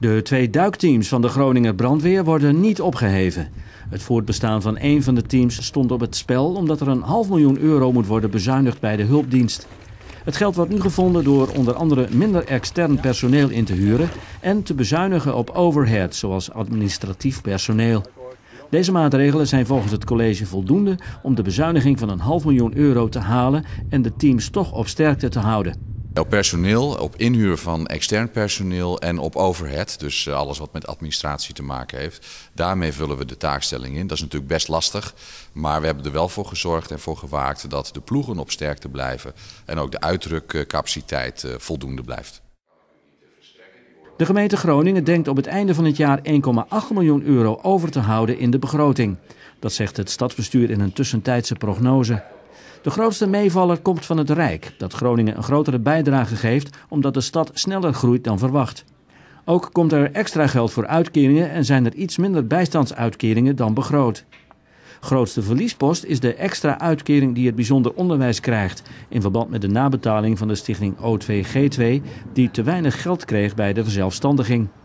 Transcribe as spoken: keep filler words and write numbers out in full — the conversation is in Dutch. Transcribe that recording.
De twee duikteams van de Groninger brandweer worden niet opgeheven. Het voortbestaan van één van de teams stond op het spel omdat er een half miljoen euro moet worden bezuinigd bij de hulpdienst. Het geld wordt nu gevonden door onder andere minder extern personeel in te huren en te bezuinigen op overhead, zoals administratief personeel. Deze maatregelen zijn volgens het college voldoende om de bezuiniging van een half miljoen euro te halen en de teams toch op sterkte te houden. Op personeel, op inhuur van extern personeel en op overhead, dus alles wat met administratie te maken heeft. Daarmee vullen we de taakstelling in. Dat is natuurlijk best lastig, maar we hebben er wel voor gezorgd en voor gewaakt dat de ploegen op sterkte blijven en ook de uitdrukcapaciteit voldoende blijft. De gemeente Groningen denkt op het einde van het jaar één komma acht miljoen euro over te houden in de begroting. Dat zegt het stadsbestuur in een tussentijdse prognose. De grootste meevaller komt van het Rijk, dat Groningen een grotere bijdrage geeft omdat de stad sneller groeit dan verwacht. Ook komt er extra geld voor uitkeringen en zijn er iets minder bijstandsuitkeringen dan begroot. Grootste verliespost is de extra uitkering die het bijzonder onderwijs krijgt in verband met de nabetaling van de stichting O twee G twee die te weinig geld kreeg bij de verzelfstandiging.